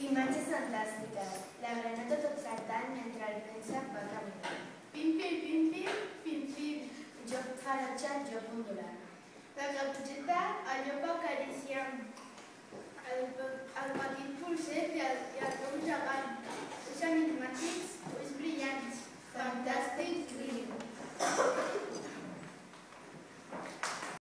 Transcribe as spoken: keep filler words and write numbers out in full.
Imatges fantàstiques. La granota tot saltant mentre el príncep va caminant. Pim, pim, pim, pim, pim, pim. Joc ferotge, joc ondulant. La caputxeta